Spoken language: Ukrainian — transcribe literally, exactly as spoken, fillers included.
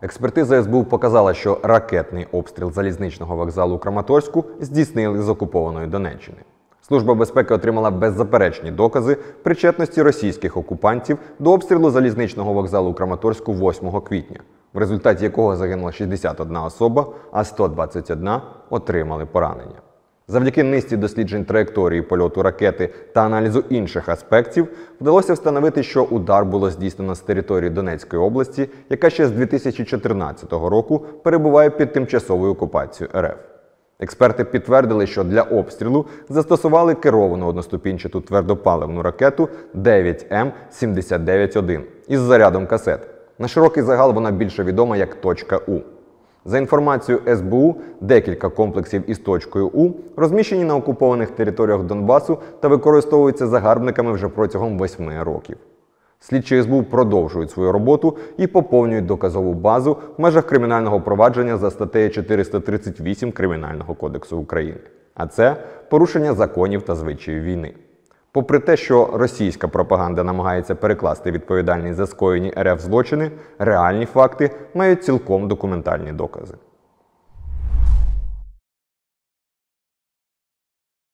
Експертиза ес бе у показала, що ракетний обстріл залізничного вокзалу у Краматорську здійснили з окупованої Донеччини. Служба безпеки отримала беззаперечні докази причетності російських окупантів до обстрілу залізничного вокзалу у Краматорську восьмого квітня, в результаті якого загинула шістдесят одна особа, а сто двадцять одна отримали поранення. Завдяки низці досліджень траєкторії польоту ракети та аналізу інших аспектів вдалося встановити, що удар було здійснено з території Донецької області, яка ще з дві тисячі чотирнадцятого року перебуває під тимчасовою окупацією ер еф. Експерти підтвердили, що для обстрілу застосували керовану одноступінчату твердопаливну ракету дев'ять ем сімдесят дев'ять один із зарядом касет. На широкий загал вона більше відома як «Точка У». За інформацією ес бе у, декілька комплексів із «Точкою У» розміщені на окупованих територіях Донбасу та використовуються загарбниками вже протягом восьми років. Слідчі ес бе у продовжують свою роботу і поповнюють доказову базу в межах кримінального провадження за статтею чотириста тридцять вісім Кримінального кодексу України. А це порушення законів та звичаїв війни. Попри те, що російська пропаганда намагається перекласти відповідальність за скоєні ер еф злочини, реальні факти мають цілком документальні докази.